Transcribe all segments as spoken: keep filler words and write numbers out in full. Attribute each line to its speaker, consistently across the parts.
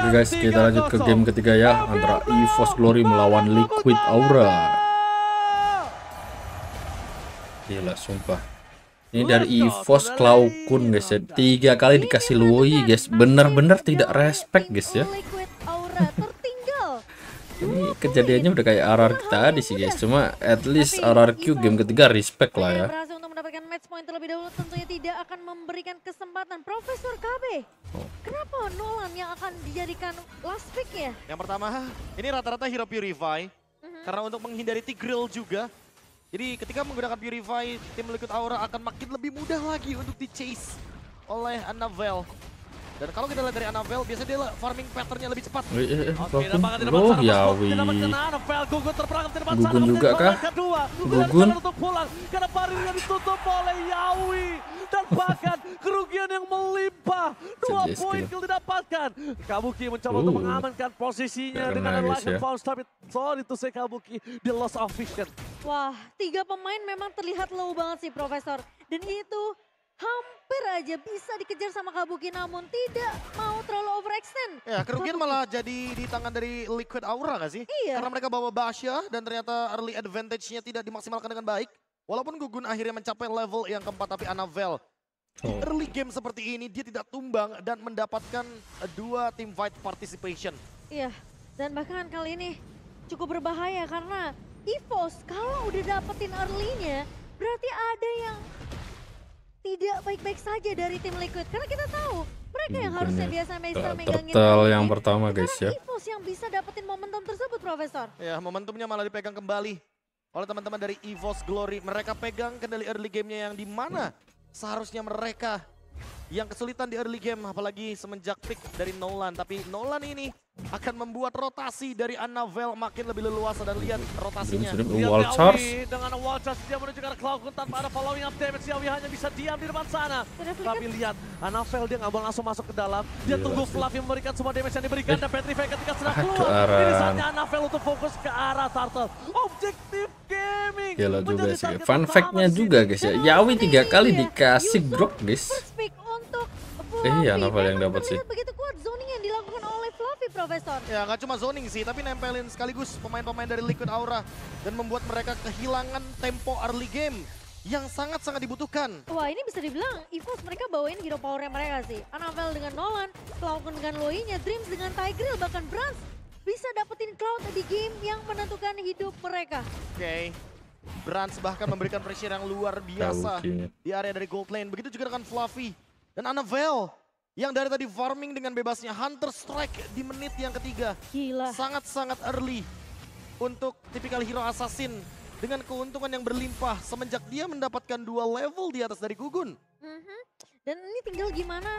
Speaker 1: Oke guys, kita lanjut ke game ketiga ya, antara EVOS Glory melawan Liquid Aura. Gila sumpah. Ini dari EVOS Cloud Kun guys ya, tiga kali dikasih Lui guys, bener-bener tidak respect guys ya. Ini kejadiannya udah kayak R R Q tadi sih guys, cuma at least R R Q game ketiga respect lah ya.
Speaker 2: Berhasil untuk mendapatkan match point terlebih dahulu, tentunya tidak akan memberikan kesempatan Profesor K B. Oh. Kenapa Nolan yang akan dijadikan last pick ya?
Speaker 3: Yang pertama, ini rata-rata hero Purify, uh-huh. karena untuk menghindari Tigreal juga. Jadi ketika menggunakan Purify, tim Liquid Aura akan makin lebih mudah lagi untuk di-chase oleh Annabelle. Dan kalau kita lihat dari Annabelle, biasanya dia farming patternnya lebih cepat.
Speaker 1: Eh, eh, eh, loh, Yawi. Gugun juga kah? Gugun.
Speaker 4: Untuk pulang, karena barirnya ditutup oleh Yawi. Dan bahkan kerugian yang melimpah. Dua poin kill didapatkan. Kabuki mencoba uh, untuk mengamankan posisinya dengan Lagan Faust. Tapi sorry to say Kabuki, di loss of vision.
Speaker 2: Wah, tiga pemain memang terlihat low banget sih Profesor. Dan itu hampir aja bisa dikejar sama Kabuki, namun tidak mau terlalu overextend.
Speaker 3: Ya, kerugian malah jadi di tangan dari Liquid Aura nggak sih?
Speaker 2: Iya.
Speaker 3: Karena mereka bawa Basya dan ternyata early advantage-nya tidak dimaksimalkan dengan baik. Walaupun Gugun akhirnya mencapai level yang keempat, tapi Annabelle di
Speaker 1: oh.
Speaker 3: early game seperti ini dia tidak tumbang dan mendapatkan dua team fight participation.
Speaker 2: Iya, dan bahkan kali ini cukup berbahaya karena EVOS kalau udah dapetin early-nya berarti ada yang tidak baik-baik saja dari tim Liquid, karena kita tahu mereka yang harusnya biasa bisa megangin
Speaker 1: turtle yang pertama guys ya.
Speaker 2: EVOS yang bisa dapetin momentum tersebut Profesor.
Speaker 3: Ya, momentumnya malah dipegang kembali oleh teman-teman dari EVOS Glory. Mereka pegang kendali early game-nya yang di mana seharusnya mereka yang kesulitan di early game, apalagi semenjak pick dari Nolan. Tapi Nolan ini akan membuat rotasi dari Annabelle makin lebih leluasa, dan lihat rotasinya.
Speaker 1: Wall charge.
Speaker 4: Dengan wall charge dia menuju ke arah Cloud tanpa ada following up damage. Yawi hanya bisa diam di depan sana. Tapi lihat Annabelle dia nggak mau langsung masuk ke dalam. Dia tunggu Fluffy memberikan semua damage yang diberikan, dan Petrify ketika sudah keluar. Ini saatnya Annabelle untuk fokus ke arah Turtle. Objektif gaming.
Speaker 1: Gila juga sih. Fun fact-nya juga guys ya, Yawi tiga kali dikasih grok guys. Eh iya, Annabelle yang dapat sih.
Speaker 2: Begitu kuat zoning yang dilakukan oleh Fluffy Profesor.
Speaker 3: Ya nggak cuma zoning sih, tapi nempelin sekaligus pemain-pemain dari Liquid Aura dan membuat mereka kehilangan tempo early game yang sangat-sangat dibutuhkan.
Speaker 2: Wah, ini bisa dibilang EVOS mereka bawain hero powernya mereka sih. Annabelle dengan Nolan, Cloud dengan Loinya, Dreams dengan Tigreal, bahkan Brans bisa dapetin Cloud di game yang menentukan hidup mereka.
Speaker 3: Oke. Okay. Brans bahkan memberikan pressure yang luar biasa di area dari gold lane. Begitu juga dengan Fluffy dan Annabelle yang dari tadi farming dengan bebasnya Hunter Strike di menit yang ketiga.
Speaker 2: Gila.
Speaker 3: Sangat-sangat early untuk tipikal hero assassin dengan keuntungan yang berlimpah semenjak dia mendapatkan dua level di atas dari Gugun.
Speaker 2: Mm-hmm. Dan ini tinggal gimana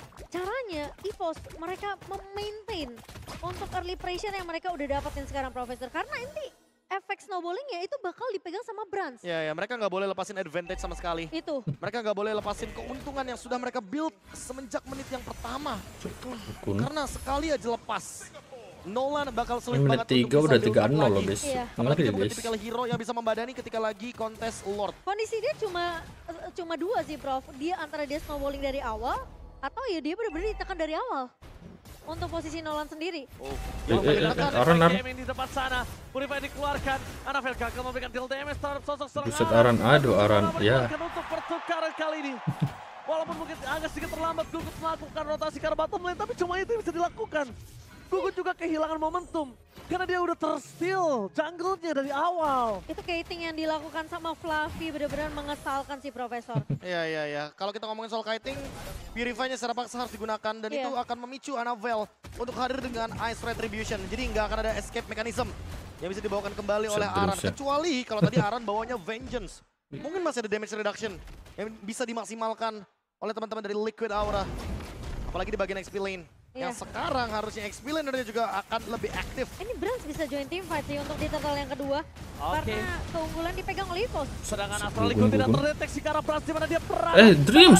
Speaker 2: caranya EVOS mereka memaintain untuk early pressure yang mereka udah dapetin sekarang Profesor. Karena ini efek snowballingnya itu bakal dipegang sama Brans.
Speaker 3: Ya, ya, mereka nggak boleh lepasin advantage sama sekali.
Speaker 2: Itu.
Speaker 3: Mereka nggak boleh lepasin keuntungan yang sudah mereka build semenjak menit yang pertama.
Speaker 1: Kun.
Speaker 3: Karena sekali aja lepas, Nolan bakal sulit
Speaker 1: menit
Speaker 3: banget
Speaker 1: tiga
Speaker 3: untuk
Speaker 1: udah
Speaker 3: bisa
Speaker 1: tiga
Speaker 3: build
Speaker 1: nol
Speaker 3: lagi.
Speaker 1: loh guys.
Speaker 2: Iya.
Speaker 3: Apalagi dia bukan tipikal hero yang bisa membadani ketika lagi kontes Lord.
Speaker 2: Kondisi dia cuma cuma dua sih Prof. Dia antara dia snowballing dari awal atau ya dia benar-benar ditekan dari awal. Untuk posisi Nolan sendiri.
Speaker 3: Oh.
Speaker 1: Eh, eh, eh, Aran, Aran.
Speaker 4: Di depan sana, Purify dikeluarkan. Annabelle gagal memberikan deal damage terhadap sosok serangan.
Speaker 1: Buset Aran, aduh Aran, ya.
Speaker 4: Untuk pertukaran kali ini. Walaupun mungkin agak sedikit terlambat Gugut melakukan rotasi ke arah bottom lane, tapi cuma itu yang bisa dilakukan. Gugut juga kehilangan momentum. Karena dia udah tersteal jungle-nya dari awal.
Speaker 2: Itu kiting yang dilakukan sama Fluffy benar-benar mengesalkan si Profesor.
Speaker 3: Iya, iya, iya. Kalau kita ngomongin soal kiting, Purify-nya secara paksa harus digunakan dan yeah. itu akan memicu Annabelle untuk hadir dengan Ice Retribution. Jadi nggak akan ada escape mechanism yang bisa dibawakan kembali oleh Aran. Kecuali kalau tadi Aran bawanya Vengeance. Mungkin masih ada damage reduction yang bisa dimaksimalkan oleh teman-teman dari Liquid Aura. Apalagi di bagian X P lane.
Speaker 2: Yeah.
Speaker 3: Yang sekarang harusnya X P lanernya juga akan lebih aktif.
Speaker 2: Ini Brans bisa join team fight sih untuk di turtle yang kedua.
Speaker 4: Okay.
Speaker 2: Karena keunggulan dipegang oleh EVOS.
Speaker 4: Sedangkan Astraligo tidak terdeteksi ke arah Brans di mana dia perang.
Speaker 1: Eh, Dreams!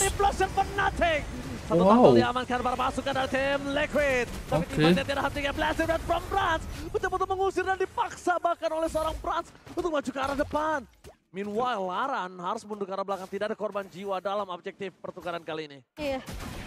Speaker 4: Satu
Speaker 1: wow.
Speaker 4: turtle diamankan para pasukan dari tim Liquid. Tapi
Speaker 1: okay.
Speaker 4: tiba-tiba tidak hentikan Blast Red from Brans. Betul-betul mengusir dan dipaksa bahkan oleh seorang Brans untuk maju ke arah depan. Meanwhile, Laran harus mundur ke arah belakang. Tidak ada korban jiwa dalam objektif pertukaran kali ini.
Speaker 2: Iya.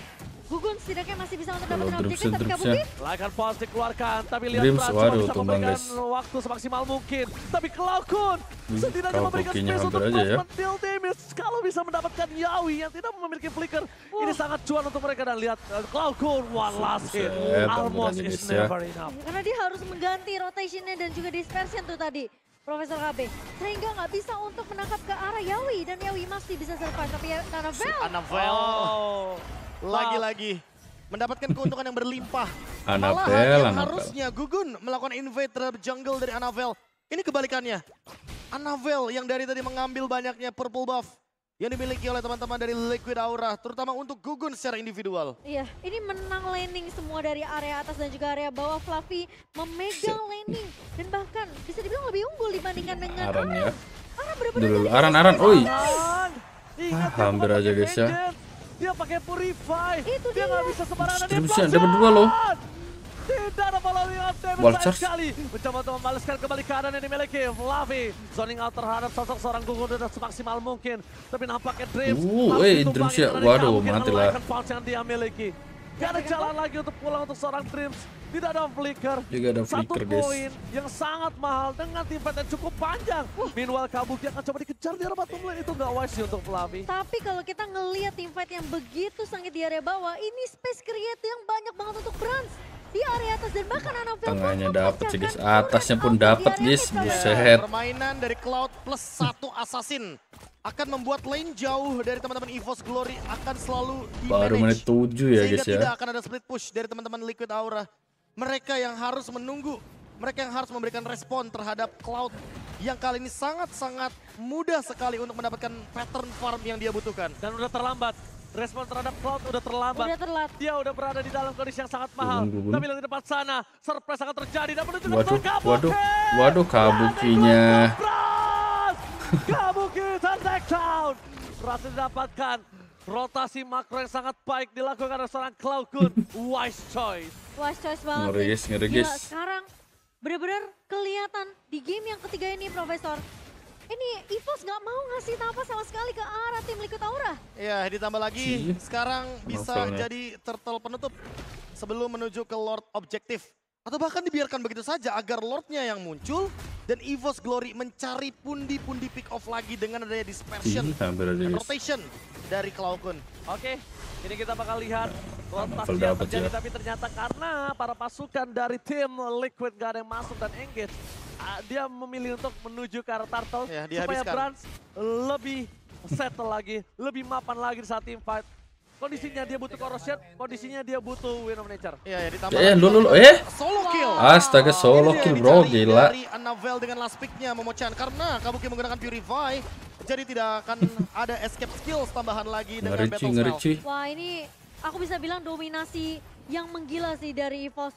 Speaker 2: Gugun setidaknya masih bisa untuk
Speaker 1: Kalau
Speaker 2: dapetin
Speaker 1: Dreams,
Speaker 2: objektif, tapi
Speaker 1: Dreamsnya.
Speaker 2: Kabuki
Speaker 4: Lakan Pulse dikeluarkan, tapi lihat
Speaker 1: Dreams,
Speaker 4: Brans cuma
Speaker 1: waduh,
Speaker 4: bisa
Speaker 1: tumbang,
Speaker 4: memberikan
Speaker 1: guys.
Speaker 4: waktu semaksimal mungkin. Tapi Cloudkun setidaknya memberikan
Speaker 1: Kabukinya
Speaker 4: space untuk
Speaker 1: hampir aja ya.
Speaker 4: mendeal damage. Kalau bisa mendapatkan Yawi yang tidak memiliki flicker, ini sangat cuan untuk mereka. Dan lihat uh, Cloudkun, one last hit,
Speaker 1: Buset,
Speaker 4: almost
Speaker 1: hampir aja,
Speaker 4: is
Speaker 1: guys, ya.
Speaker 4: never enough.
Speaker 2: karena dia harus mengganti rotationnya dan juga dispersion tuh tadi. Profesor K B, sehingga nggak bisa untuk menangkap ke arah Yawi dan Yawi masih bisa survive, tapi ya Annabelle.
Speaker 3: Annabelle
Speaker 4: Oh,
Speaker 3: lagi-lagi mendapatkan keuntungan yang berlimpah.
Speaker 1: Annabelle,
Speaker 3: Malahan yang
Speaker 1: Annabelle.
Speaker 3: harusnya Gugun melakukan invade terhadap jungle dari Annabelle. Ini kebalikannya. Annabelle yang dari tadi mengambil banyaknya purple buff yang dimiliki oleh teman-teman dari Liquid Aura, terutama untuk Gugun secara individual.
Speaker 2: Iya, ini menang laning semua dari area atas dan juga area bawah. Fluffy memegang laning dan bahkan bisa dibilang lebih unggul dibandingkan dengan
Speaker 1: Aran ya.
Speaker 2: Aran benar-benar
Speaker 1: Dulu,
Speaker 2: jadi
Speaker 1: Aran,
Speaker 2: sosok
Speaker 1: Aran,
Speaker 2: yang
Speaker 1: oi.
Speaker 4: Aran. Ingat,
Speaker 1: Ah,
Speaker 4: dia
Speaker 1: hampir
Speaker 4: bukan
Speaker 1: aja,
Speaker 4: pakai
Speaker 1: guys, ya.
Speaker 4: Vengeance. Dia pakai Purify.
Speaker 2: Itu
Speaker 4: dia
Speaker 2: dia.
Speaker 4: nggak bisa sembarangan. dia
Speaker 1: Dreamsnya ada
Speaker 4: flash
Speaker 1: berdua loh.
Speaker 4: out. Tidak ada following up damage
Speaker 1: Wall
Speaker 4: sayang
Speaker 1: charge.
Speaker 4: sekali. Mencoba untuk membalaskan kembali keadaan yang dimiliki Fluffy. Zoning out terhadap sosok seorang Gugun sudah semaksimal mungkin. Tapi nampaknya Dreams
Speaker 1: Uh,
Speaker 4: harus
Speaker 1: eh,
Speaker 4: ditumbangin
Speaker 1: Dreamsnya,
Speaker 4: karena
Speaker 1: waduh,
Speaker 4: dia mungkin
Speaker 1: mati lah.
Speaker 4: melalaikan pouch yang dia miliki. Gak ada jalan lagi untuk pulang untuk seorang Dreams. Tidak ada flicker.
Speaker 1: Juga ada
Speaker 4: Satu
Speaker 1: flicker, guys.
Speaker 4: poin yang sangat mahal dengan tim fight yang cukup panjang. Meanwhile Kabuki akan coba dikejar di arah bottom lane. Itu gak wise sih untuk Fluffy.
Speaker 2: Tapi kalau kita ngelihat tim fight yang begitu sangat di area bawah, ini space create yang banyak banget untuk Brans di area atas dan bahkan Annabelle
Speaker 1: Tengahnya
Speaker 2: pun
Speaker 1: dapet sih, guys.
Speaker 2: memecahkan
Speaker 1: Atasnya
Speaker 2: turret
Speaker 1: pun
Speaker 2: out di
Speaker 1: dapet,
Speaker 2: area
Speaker 1: guys.
Speaker 2: mid, Kak.
Speaker 1: Buset.
Speaker 3: Permainan dari Cloud plus satu assassin akan membuat lane jauh dari teman-teman EVOS Glory akan selalu
Speaker 1: Baru menit
Speaker 3: di-manage.
Speaker 1: tujuh ya,
Speaker 3: Sehingga
Speaker 1: guys ya.
Speaker 3: tidak akan ada split push dari teman-teman Liquid Aura. Mereka yang harus menunggu, mereka yang harus memberikan respon terhadap Cloud yang kali ini sangat-sangat mudah sekali untuk mendapatkan pattern farm yang dia butuhkan.
Speaker 4: Dan udah terlambat. Respon terhadap Cloud udah terlambat.
Speaker 2: Udah terlambat.
Speaker 4: Dia udah berada di dalam kondisi yang sangat mahal.
Speaker 1: Gugun, gugun.
Speaker 4: Tapi lihat di depan sana, surprise akan terjadi dan menunjukkan
Speaker 1: Waduh,
Speaker 4: ke Kabuki.
Speaker 1: waduh, waduh, Kabukinya.
Speaker 4: Dan Bras! Kabuki tertek down. Berhasil didapatkan. Rotasi makro yang sangat baik dilakukan oleh seorang Cloudkun. Wise choice.
Speaker 2: Wise choice banget
Speaker 1: Ngeri,
Speaker 2: nih.
Speaker 1: guys, ngeri,
Speaker 2: Gila,
Speaker 1: guys.
Speaker 2: sekarang benar-benar kelihatan di game yang ketiga ini, Profesor. Ini EVOS nggak mau ngasih apa sama sekali ke arah tim Liquid Aura.
Speaker 3: Ya, ditambah lagi
Speaker 1: Iya.
Speaker 3: sekarang bisa
Speaker 1: Novelnya.
Speaker 3: jadi turtle penutup sebelum menuju ke Lord Objektif. Atau bahkan dibiarkan begitu saja agar Lordnya yang muncul dan EVOS Glory mencari pundi-pundi pick off lagi dengan adanya dispersion
Speaker 1: Ih, hampir aja,
Speaker 3: dan
Speaker 1: guys.
Speaker 3: rotation dari Cloudkun.
Speaker 4: Oke, ini kita bakal lihat rotasi
Speaker 1: Novel
Speaker 4: yang
Speaker 1: dapet
Speaker 4: terjadi.
Speaker 1: ya.
Speaker 4: Tapi ternyata karena para pasukan dari tim Liquid gak ada yang masuk dan engage, ah, dia memilih untuk menuju ke arah Turtle
Speaker 3: Ya,
Speaker 4: supaya
Speaker 3: dihabiskan.
Speaker 4: Brans lebih settle lagi, lebih mapan lagi di saat tim fight. Kondisinya dia butuh corrosion, kondisinya dia butuh win of nature.
Speaker 3: Ya, ya ditambah
Speaker 1: Eh,
Speaker 3: lagi
Speaker 1: lu, lu, lu,
Speaker 3: dengan
Speaker 1: eh.
Speaker 3: solo kill.
Speaker 1: Astaga, solo
Speaker 3: Ini dia
Speaker 1: kill,
Speaker 3: yang
Speaker 1: bro,
Speaker 3: dicari
Speaker 1: gila.
Speaker 3: Dari Annabelle dengan last pick-nya Momochan karena Kabuki menggunakan Purify, jadi tidak akan ada escape skills tambahan lagi dengan
Speaker 1: Ngeri,
Speaker 3: battle
Speaker 1: cuy, ngeri,
Speaker 3: spell.
Speaker 1: cuy.
Speaker 2: Wah, ini aku bisa bilang dominasi yang menggila sih dari EVOS.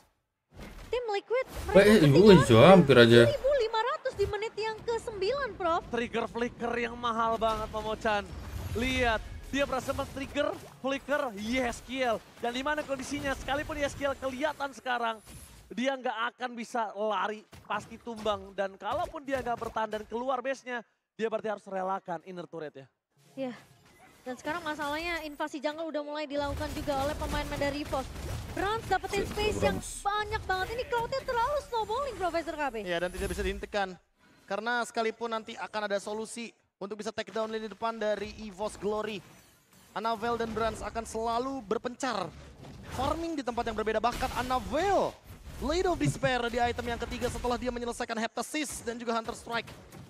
Speaker 2: Tim Liquid mereka
Speaker 1: Eh,
Speaker 2: ketinggalan
Speaker 1: wih, hampir aja.
Speaker 2: seribu lima ratus di menit yang ke sembilan, Prof.
Speaker 4: Trigger flicker yang mahal banget Momochan. Lihat, dia berhasil men-trigger flicker Yeskiel. Dan di mana kondisinya, sekalipun Yeskiel kelihatan sekarang, dia nggak akan bisa lari, pasti tumbang. Dan kalaupun dia nggak bertahan dan keluar base-nya, dia berarti harus relakan inner turret ya.
Speaker 2: Iya. Dan sekarang masalahnya invasi jungle udah mulai dilakukan juga oleh pemain dari EVOS. Brans dapetin
Speaker 1: Shit,
Speaker 2: space yang
Speaker 1: Brans.
Speaker 2: banyak banget. Ini Cloud-nya terlalu snowballing, Profesor K B.
Speaker 3: Ya, dan tidak bisa dihentikan. Karena sekalipun nanti akan ada solusi untuk bisa take down lini depan dari EVOS Glory, Annabelle dan Brans akan selalu berpencar. Farming di tempat yang berbeda, bahkan Annabelle Blade of Despair di item yang ketiga setelah dia menyelesaikan Heptasis dan juga Hunter Strike.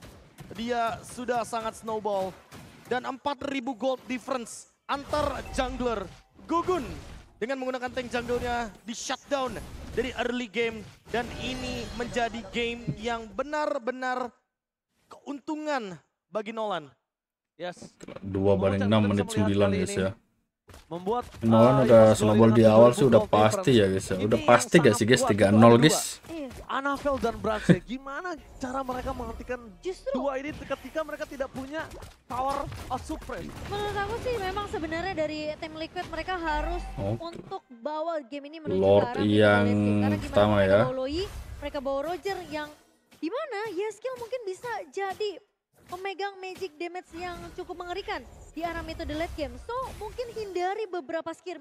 Speaker 3: Dia sudah sangat snowball. Dan empat ribu gold difference antar jungler. Gugun dengan menggunakan tank jungle-nya di shutdown dari early game. Dan ini menjadi game yang benar-benar keuntungan bagi Nolan.
Speaker 4: Yes.
Speaker 1: Dua banding enam menit sembilan, guys ya.
Speaker 4: Membuat
Speaker 1: Nolan
Speaker 4: uh,
Speaker 1: udah
Speaker 4: EVOS
Speaker 1: snowball
Speaker 4: Glory
Speaker 1: di
Speaker 4: dengan
Speaker 1: awal
Speaker 4: dua
Speaker 1: sih udah
Speaker 4: gold
Speaker 1: pasti ya,
Speaker 4: difference.
Speaker 1: guys ya.
Speaker 4: Ini
Speaker 1: Udah
Speaker 4: yang
Speaker 1: pasti gak
Speaker 4: sangat
Speaker 1: sih, guys?
Speaker 4: kuat
Speaker 1: tiga
Speaker 4: dua
Speaker 1: nol,
Speaker 4: dua.
Speaker 1: guys.
Speaker 2: Iya.
Speaker 4: Annabelle dan Brans ya, gimana cara mereka menghentikan
Speaker 2: Justru
Speaker 4: dua ini ketika mereka tidak punya power of supreme.
Speaker 2: menurut aku sih memang sebenarnya dari tim Liquid mereka harus
Speaker 1: Oke.
Speaker 2: untuk bawa game ini menuju
Speaker 1: Lord
Speaker 2: ke arah
Speaker 1: yang
Speaker 2: middle lane game. Karena gimana
Speaker 1: pertama
Speaker 2: mereka
Speaker 1: ya.
Speaker 2: bawa Loi, mereka bawa Roger yang dimana Yeskiel mungkin bisa jadi pemegang magic damage yang cukup mengerikan di arah metode late game. So mungkin hindari beberapa skirmish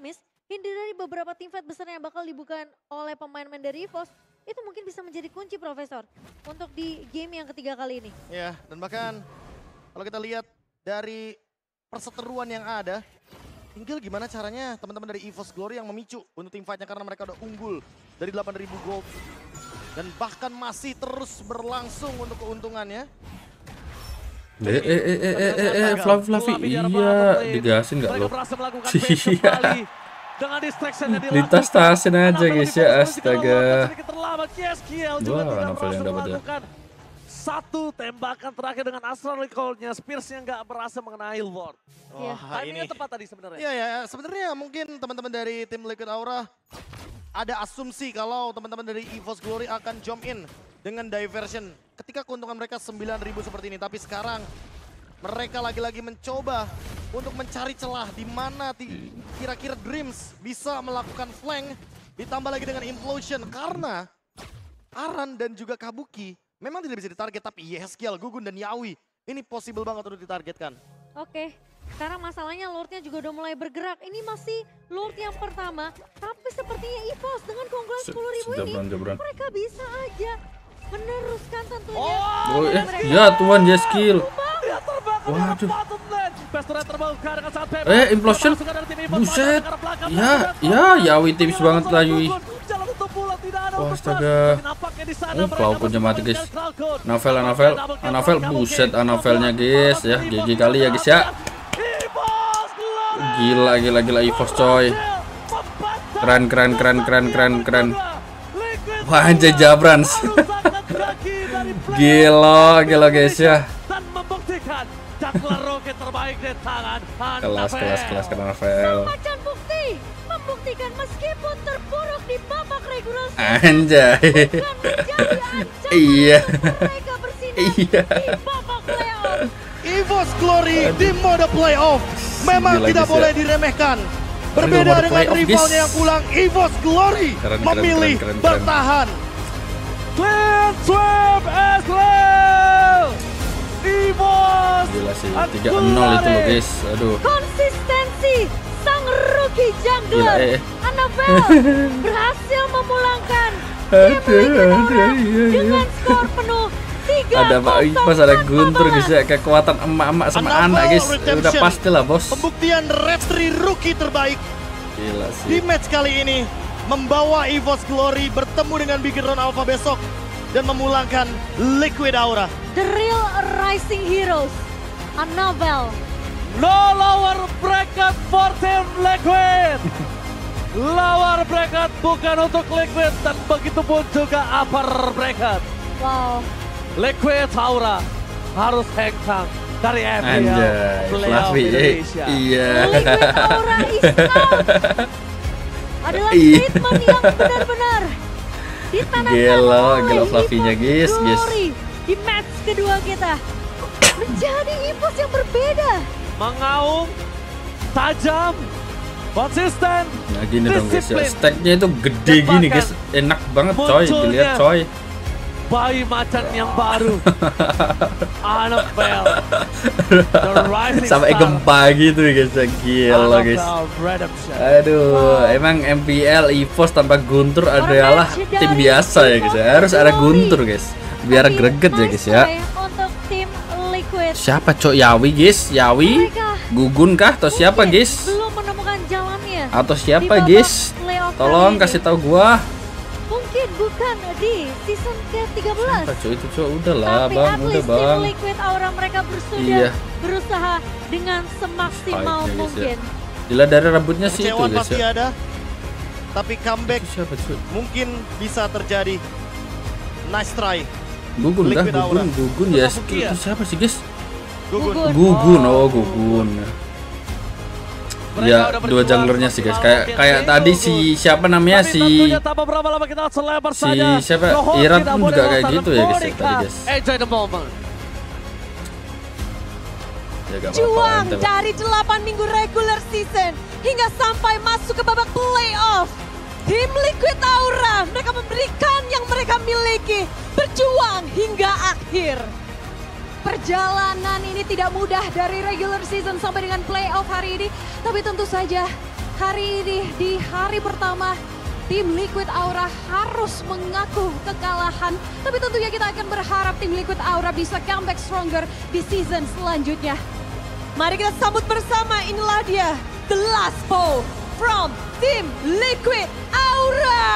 Speaker 2: hindari beberapa teamfight besar yang bakal dibuka oleh pemain-pemain dari EVOS, itu mungkin bisa menjadi kunci Profesor untuk di game yang ketiga kali ini.
Speaker 3: Ya, dan bahkan kalau kita lihat dari perseteruan yang ada, tinggal gimana caranya teman-teman dari EVOS Glory yang memicu untuk tim fightnya karena mereka udah unggul dari delapan ribu gold. Dan bahkan masih terus berlangsung untuk keuntungannya.
Speaker 1: Eh, eh, eh, eh, eh, eh, eh, Fluffy, Fluffy, iya, digasin nggak lo? Iya. Ditas-tasin aja guys ya, astaga. Wah, Anavel yang dapat ya.
Speaker 4: Satu tembakan terakhir dengan astronomical-nya, Spears-nya nggak berhasil mengenai Lord.
Speaker 3: Wah,
Speaker 4: timingnya tepat tadi sebenarnya.
Speaker 3: Iya ya, sebenarnya mungkin teman-teman dari tim Liquid Aura ada asumsi kalau teman-teman dari EVOS Glory akan jump in dengan diversion ketika keuntungan mereka sembilan ribu seperti ini. Tapi sekarang mereka lagi-lagi mencoba untuk mencari celah di mana kira-kira Dreams bisa melakukan flank ditambah lagi dengan implosion karena Aran dan juga Kabuki memang tidak bisa ditarget, tapi Yeskiel, Gugun dan Yawi ini possible banget untuk ditargetkan.
Speaker 2: Oke. Sekarang masalahnya Lordnya juga udah mulai bergerak. Ini masih Lord yang pertama, tapi sepertinya EVOS dengan keunggulan sepuluh ribu ini,
Speaker 1: jabran, jabran.
Speaker 2: mereka bisa aja meneruskan tentunya.
Speaker 1: Oh, eh, ya Tuhan Yeskiel. Waduh. Eh, implosion. Buset. Ya, ya, Yawi tipis banget lah Yawi. Oh, astaga. Oh, Cloud-nya mati guys. Anavel, Anavel, Anavel, buset Anavelnya guys ya. G G kali ya guys ya. Gila, gila, gila EVOS coy. Keren, keren, keren, keren, keren, keren. Wah, anjay Jabrans. Gila, gila guys ya. Kelas, kelas, kelas ke Anavel.
Speaker 2: Macan bukti, membuktikan meskipun terpuruk di babak regulasi.
Speaker 1: Anjay.
Speaker 2: Bukan menjadi ancaman
Speaker 1: Iya.
Speaker 2: mereka bersinar
Speaker 1: Iya.
Speaker 2: di babak playoff.
Speaker 3: EVOS Glory di mode playoff memang
Speaker 1: Gila,
Speaker 3: tidak
Speaker 1: guys,
Speaker 3: boleh
Speaker 1: ya.
Speaker 3: diremehkan.
Speaker 1: Aduh,
Speaker 3: Berbeda
Speaker 1: mode
Speaker 3: dengan
Speaker 1: playoff,
Speaker 3: rivalnya
Speaker 1: guys.
Speaker 3: yang pulang, EVOS Glory
Speaker 1: Keren, keren,
Speaker 3: memilih
Speaker 1: keren, keren, keren.
Speaker 3: bertahan.
Speaker 4: Clean sweep as well. EVOS.
Speaker 1: Gila sih, tiga nol itu loh guys. Aduh.
Speaker 2: Konsistensi sang rookie
Speaker 1: Gila,
Speaker 2: jungler
Speaker 1: eh.
Speaker 2: Anavel berhasil memulangkan
Speaker 1: Aduh,
Speaker 2: game Liquid
Speaker 1: aduh,
Speaker 2: Aura
Speaker 1: iya, iya.
Speaker 2: dengan skor penuh tiga
Speaker 1: Ada Pak
Speaker 2: kosong
Speaker 1: Ipas, ada
Speaker 2: tanpa
Speaker 1: Guntur
Speaker 2: balas.
Speaker 1: guys ya. Kekuatan emak-emak sama
Speaker 3: Anavel
Speaker 1: anak guys.
Speaker 3: Redemption.
Speaker 1: Udah pasti lah bos.
Speaker 3: Pembuktian Red Tree rookie terbaik
Speaker 1: Gila
Speaker 3: di
Speaker 1: sih.
Speaker 3: match kali ini membawa EVOS Glory bertemu dengan Big Round Alpha besok dan memulangkan Liquid Aura.
Speaker 2: The real rising heroes Anavel.
Speaker 4: No lower bracket for Team Liquid. Lower bracket bukan untuk Liquid dan begitu pun juga upper bracket.
Speaker 2: Wow.
Speaker 4: Liquid Aura harus hengkang dari M P L
Speaker 1: Anjay,
Speaker 4: Playoff
Speaker 1: Fluffy. eh,
Speaker 4: Indonesia.
Speaker 1: Iya.
Speaker 2: Liquid Aura is out. Adalah
Speaker 1: Iya.
Speaker 2: statement yang benar-benar ditanamkan
Speaker 1: Gila,
Speaker 2: oleh
Speaker 1: gila Fluffy-nya,
Speaker 2: EVOS
Speaker 1: guys, guys.
Speaker 2: Glory di match kedua kita. Menjadi EVOS yang berbeda.
Speaker 4: Mengaung, tajam, konsisten.
Speaker 1: Nah gini dong guys ya.
Speaker 4: Disiplin.
Speaker 1: Stacknya itu gede
Speaker 4: Dan
Speaker 1: gini
Speaker 4: bahkan
Speaker 1: guys. Enak banget coy.
Speaker 4: munculnya
Speaker 1: Dilihat coy.
Speaker 4: Bayi macan yang baru. Anavel. The rising
Speaker 1: Sampai
Speaker 4: star.
Speaker 1: gempa gitu guys ya. Gila guys.
Speaker 4: Anavel Redemption.
Speaker 1: Aduh, emang M P L EVOS tanpa Guntur adalah
Speaker 2: match
Speaker 1: tim
Speaker 2: dari
Speaker 1: biasa ya guys ya.
Speaker 2: EVOS
Speaker 1: Harus ada
Speaker 2: Glory.
Speaker 1: Guntur guys. Biar
Speaker 2: Tapi
Speaker 1: greget ya
Speaker 2: nice
Speaker 1: guys ya.
Speaker 2: play untuk tim Liquid.
Speaker 1: Siapa cok? Yawi guys? Yawi?
Speaker 2: Mereka
Speaker 1: Gugun kah? Atau siapa
Speaker 2: mungkin
Speaker 1: guys?
Speaker 2: belum menemukan jalannya.
Speaker 1: Atau
Speaker 2: di
Speaker 1: siapa
Speaker 2: babak
Speaker 1: guys?
Speaker 2: playoff
Speaker 1: Tolong
Speaker 2: kali
Speaker 1: kasih
Speaker 2: ini.
Speaker 1: tahu gua.
Speaker 2: Mungkin bukan di season ke tiga belas.
Speaker 1: Apa cok itu cok? Udah lah
Speaker 2: Tapi
Speaker 1: bang,
Speaker 2: at
Speaker 1: udah
Speaker 2: least
Speaker 1: bang.
Speaker 2: tim Liquid Aura mereka bersudah
Speaker 1: Iya.
Speaker 2: berusaha dengan semaksimal
Speaker 1: Fight-nya, guys,
Speaker 2: mungkin.
Speaker 1: Dilihat dari rambutnya sih itu
Speaker 3: Kecewaan
Speaker 1: guys
Speaker 3: pasti
Speaker 1: ya.
Speaker 3: ada, tapi comeback
Speaker 1: Itu siapa cok?
Speaker 3: mungkin bisa terjadi. Nice try.
Speaker 1: Gugun kah?
Speaker 3: Liquid Aura.
Speaker 1: Gugun, Gugun ya.
Speaker 4: Kabuki ya?
Speaker 1: Itu siapa sih guys?
Speaker 3: Gugun.
Speaker 2: Gugun.
Speaker 1: Gugun, oh Gugun.
Speaker 4: Mereka
Speaker 1: Ya
Speaker 4: udah
Speaker 1: dua
Speaker 4: berjuang
Speaker 1: junglernya sih guys.
Speaker 4: maksimal
Speaker 1: Kayak
Speaker 4: mungkin.
Speaker 1: kayak
Speaker 4: Ini
Speaker 1: tadi
Speaker 4: Gugun.
Speaker 1: si siapa namanya
Speaker 4: Tapi
Speaker 1: si
Speaker 4: tentunya tak beberapa lama kita selebar
Speaker 1: si
Speaker 4: saja.
Speaker 1: siapa?
Speaker 4: Rohon
Speaker 1: Iran
Speaker 4: tidak
Speaker 1: pun
Speaker 4: boleh
Speaker 1: juga kayak
Speaker 4: lontar
Speaker 1: gitu ya guys ya,
Speaker 4: Monica.
Speaker 1: tadi guys.
Speaker 4: Enjoy the moment.
Speaker 1: Ya gak apa-apa.
Speaker 5: Juang
Speaker 1: ente lah.
Speaker 5: dari delapan minggu regular season hingga sampai masuk ke babak playoff. Tim Liquid Aura, mereka memberikan yang mereka miliki, berjuang hingga akhir. Perjalanan ini tidak mudah dari regular season sampai dengan playoff hari ini, tapi tentu saja hari ini di hari pertama tim Liquid Aura harus mengaku kekalahan. Tapi tentunya kita akan berharap tim Liquid Aura bisa comeback stronger di season selanjutnya. Mari kita sambut bersama, inilah dia The Last Bow from tim Liquid Aura.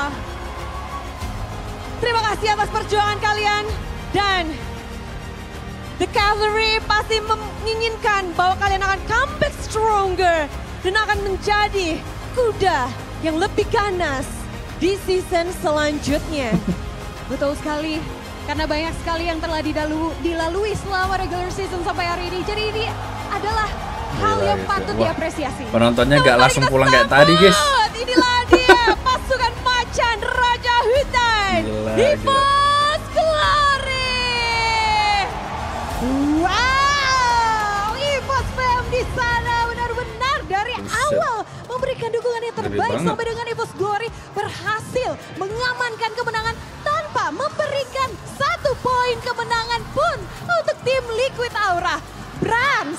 Speaker 5: Terima kasih atas perjuangan kalian dan The Cavalry pasti menginginkan bahwa kalian akan comeback stronger dan akan menjadi kuda yang lebih ganas di season selanjutnya. Betul sekali, karena banyak sekali yang telah dilalu, dilalui selama regular season sampai hari ini. Jadi ini adalah hal yang patut
Speaker 1: Wah,
Speaker 5: diapresiasi.
Speaker 1: penontonnya nggak langsung pulang kayak tadi, guys.
Speaker 5: Inilah dia pasukan macan Raja Hutan, Evos Glory. Wow, Evos F M di sana benar-benar dari
Speaker 1: Buset.
Speaker 5: awal memberikan dukungan yang terbaik
Speaker 1: banget.
Speaker 5: sampai dengan Evos Glory berhasil mengamankan kemenangan tanpa memberikan satu poin kemenangan pun untuk tim Liquid Aura. Brans.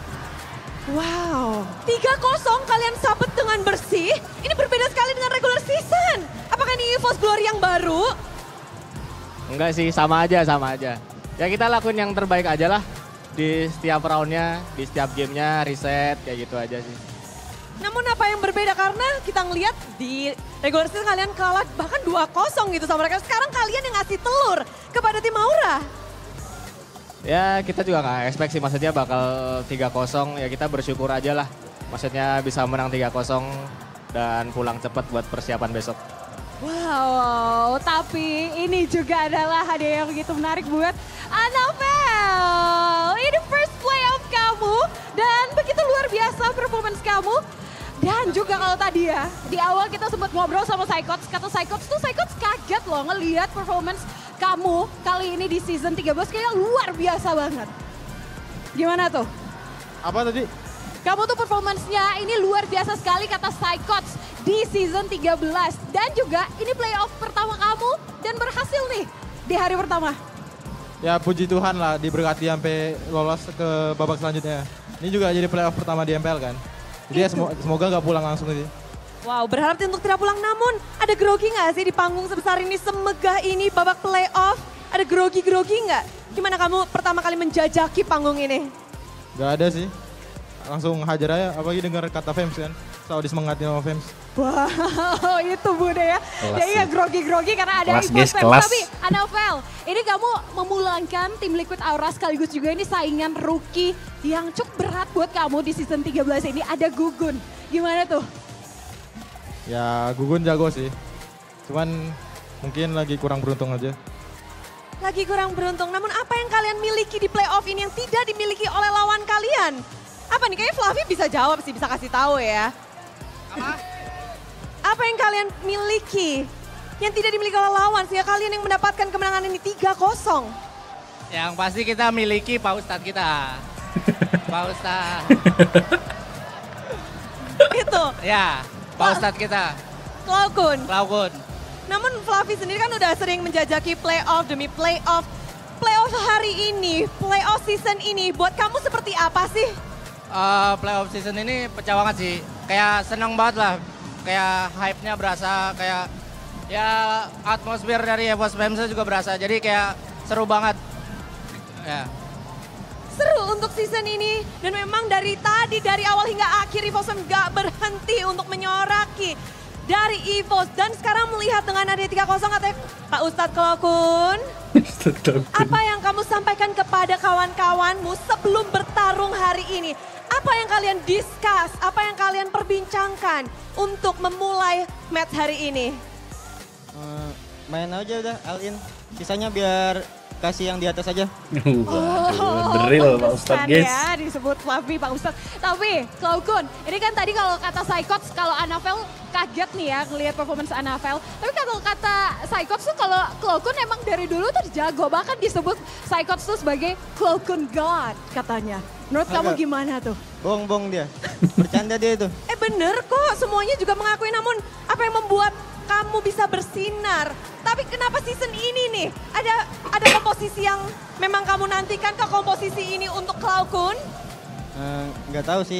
Speaker 5: Wow, tiga kosong kalian sabet dengan bersih. Ini berbeda sekali dengan regular season. Apakah ini Evos Glory yang baru?
Speaker 6: Enggak sih, sama aja, sama aja. Ya kita lakuin yang terbaik aja lah. Di setiap roundnya, di setiap gamenya, reset, kayak gitu aja sih.
Speaker 5: Namun apa yang berbeda karena kita ngelihat di regular season kalian kalah bahkan dua kosong gitu sama mereka. Sekarang kalian yang ngasih telur kepada tim Aura.
Speaker 6: Ya kita juga nggak expect sih, maksudnya bakal tiga kosong, ya kita bersyukur aja lah. Maksudnya bisa menang tiga kosong dan pulang cepat buat persiapan besok.
Speaker 5: Wow, tapi ini juga adalah hadiah yang begitu menarik buat Annabelle. Ini first playoff kamu dan begitu luar biasa performance kamu. Dan juga kalau tadi ya, di awal kita sempat ngobrol sama Psychots, kata Psychots tuh Psychots kaget loh ngelihat performance kamu kali ini di season tiga belas kayak luar biasa banget. Gimana tuh?
Speaker 7: Apa tadi?
Speaker 5: Kamu tuh performance-nya ini luar biasa sekali kata Psychots di season tiga belas. Dan juga ini playoff pertama kamu dan berhasil nih di hari pertama.
Speaker 7: Ya puji Tuhan lah diberkati sampai lolos ke babak selanjutnya. Ini juga jadi playoff pertama di M P L kan. Jadi ya semoga, semoga gak pulang langsung sih.
Speaker 5: Wow, berharap untuk tidak pulang, namun ada grogi nggak sih di panggung sebesar ini, semegah ini babak playoff? Ada grogi-grogi nggak? Gimana kamu pertama kali menjajaki panggung ini?
Speaker 7: Gak ada sih. Langsung hajar aja, apalagi dengar kata Fems kan. Selalu disemangatin sama Fems.
Speaker 5: Wow, itu Bunda ya. Ya iya grogi-grogi karena ada
Speaker 1: Kelas,
Speaker 5: Evos
Speaker 1: guys,
Speaker 5: Fans.
Speaker 1: kelas.
Speaker 5: Tapi Annabelle, ini kamu memulangkan tim Liquid Aura sekaligus juga ini saingan rookie yang cukup berat buat kamu di season tiga belas ini. Ada Gugun, gimana tuh?
Speaker 7: Ya Gugun jago sih. Cuman mungkin lagi kurang beruntung aja.
Speaker 5: Lagi kurang beruntung, namun apa yang kalian miliki di playoff ini yang tidak dimiliki oleh lawan kalian? Apa nih, kayaknya Fluffy bisa jawab sih, bisa kasih tahu ya. Apa? Apa yang kalian miliki yang tidak dimiliki oleh lawan sehingga kalian yang mendapatkan kemenangan ini tiga kosong?
Speaker 6: Yang pasti kita miliki Pak Ustadz kita. Pak Ustadz.
Speaker 5: Itu.
Speaker 6: Ya, Pak Ustadz kita.
Speaker 5: Cloakun.
Speaker 6: Cloakun.
Speaker 5: Namun Fluffy sendiri kan udah sering menjajaki playoff demi playoff. Playoff hari ini, playoff season ini buat kamu seperti apa sih?
Speaker 6: Uh, playoff season ini pecah banget sih. Kayak seneng banget lah. Kayak hype-nya berasa, kayak ya atmosfer dari Evos F M juga berasa. Jadi kayak seru banget. Ya.
Speaker 5: Seru untuk season ini dan memang dari tadi dari awal hingga akhir Evos F M gak berhenti untuk menyoraki dari Evos. Dan sekarang melihat dengan ada tiga kosong katanya Pak Ustadz Cloakun. Apa yang kamu sampaikan kepada kawan-kawanmu sebelum bertarung hari ini? Apa yang kalian discuss, apa yang kalian perbincangkan untuk memulai match hari ini?
Speaker 8: Uh, main aja udah, all in. Sisanya biar kasih yang di atas aja.
Speaker 1: Waduh, drill Pak Ustadz, guys.
Speaker 5: Ya, disebut Fluffy Pak Ustadz. Tapi, Cloakun, ini kan tadi kalau kata Psychots, kalau Annabelle kaget nih ya ngelihat performance Annabelle. Tapi kalau kata Psychots tuh kalau Cloakun emang dari dulu tuh jago. Bahkan disebut Psychots tuh sebagai Cloakun God katanya. Menurut
Speaker 8: Agak.
Speaker 5: kamu gimana tuh?
Speaker 8: Bohong-bohong dia, bercanda dia itu.
Speaker 5: Eh bener kok, semuanya juga mengakui, namun apa yang membuat kamu bisa bersinar? Tapi kenapa season ini nih, ada ada komposisi yang memang kamu nantikan ke komposisi ini untuk Cloakun?
Speaker 8: Uh, Nggak tahu sih,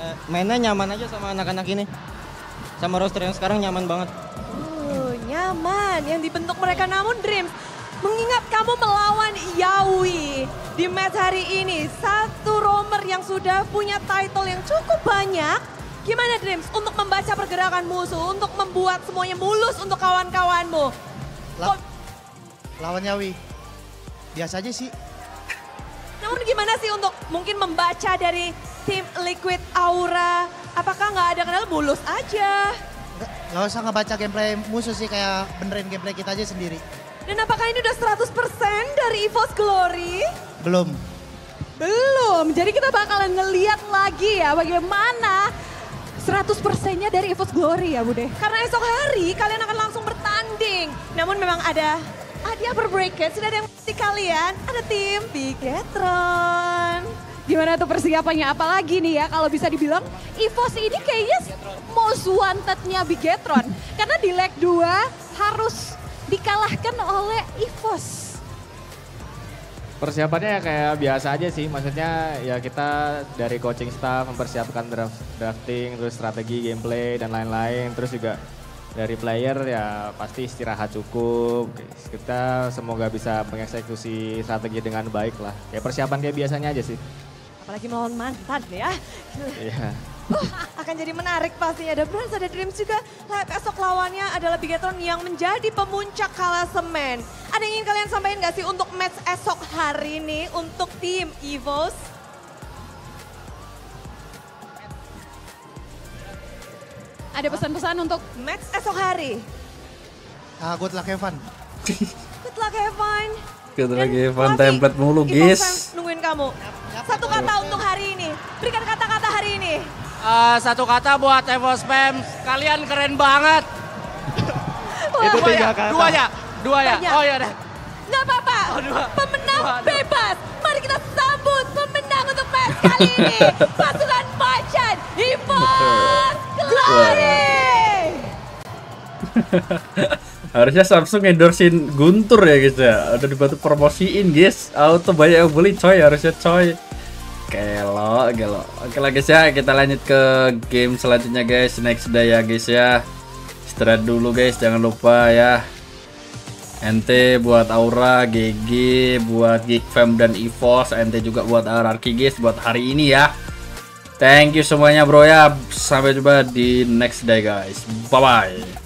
Speaker 8: uh, mainnya nyaman aja sama anak-anak ini. Sama roster yang sekarang nyaman banget.
Speaker 5: Uh, nyaman yang dibentuk mereka, namun Dreams, mengingat kamu melawan Yawi di match hari ini, satu roamer yang sudah punya title yang cukup banyak, gimana Dreams untuk membaca pergerakan musuh, untuk membuat semuanya mulus untuk kawan-kawanmu?
Speaker 9: La lawan Yawi, biasa aja sih.
Speaker 5: Namun gimana sih untuk mungkin membaca dari tim Liquid Aura? Apakah nggak ada kendala, mulus aja?
Speaker 9: Nggak, nggak usah ngebaca gameplay musuh sih, kayak benerin gameplay kita aja sendiri.
Speaker 5: Dan apakah ini udah seratus persen dari EVOS Glory?
Speaker 9: Belum.
Speaker 5: Belum, jadi kita bakalan ngeliat lagi ya bagaimana seratus persennya dari EVOS Glory ya Bude. Karena esok hari kalian akan langsung bertanding. Namun memang ada hadiah per bracket, sudah ada yang pasti kalian, ada tim Bigetron. Gimana tuh persiapannya? Apalagi nih ya kalau bisa dibilang EVOS ini kayaknya most wanted-nya Bigetron. Karena di leg dua harus dikalahkan oleh EVOS.
Speaker 10: Persiapannya kayak biasa aja sih, maksudnya ya kita dari coaching staff mempersiapkan draft, drafting, terus strategi, gameplay dan lain-lain. Terus juga dari player ya pasti istirahat cukup. Kita semoga bisa mengeksekusi strategi dengan baik lah. Ya persiapan kayak biasanya aja sih.
Speaker 5: Apalagi melawan mantan ya.
Speaker 10: Iya.
Speaker 5: Uh, akan jadi menarik pastinya. Dan Brans ada Dreams juga. Live esok lawannya adalah Bigetron yang menjadi pemuncak klasemen. Ada yang ingin kalian sampaikan gak sih untuk match esok hari ini untuk tim EVOS? Ada pesan-pesan untuk match esok hari?
Speaker 9: Uh, good luck, Evan.
Speaker 5: Good luck, Evan.
Speaker 1: Good luck, Evan. Template mulu, guys.
Speaker 5: Nungguin kamu. Satu kata untuk hari ini. Berikan kata-kata hari ini.
Speaker 6: Uh, satu kata buat EVOS Fam, kalian keren banget.
Speaker 10: Itu
Speaker 6: dua
Speaker 10: tiga
Speaker 6: ya,
Speaker 10: kata.
Speaker 6: dua ya, dua ya.
Speaker 5: Banyak.
Speaker 6: Oh ya deh.
Speaker 5: Nggak apa-apa,
Speaker 6: Oh, dua.
Speaker 5: pemenang
Speaker 6: Dua, dua.
Speaker 5: bebas. Mari kita sambut pemenang untuk match kali ini. Pasukan Macan EVOS Glory.
Speaker 1: Harusnya Samsung endorsein Guntur ya guys ya. Udah dibantu promosiin guys. Auto banyak yang beli coy, harusnya coy. Gelo, gelo. Oke lah guys ya, kita lanjut ke game selanjutnya guys. Next day ya guys ya. Istirahat dulu guys, jangan lupa ya. N T buat Aura, G G buat Geekfam dan EVOS, N T juga buat R R Q guys buat hari ini ya. Thank you semuanya bro ya. Sampai jumpa di next day guys. Bye bye.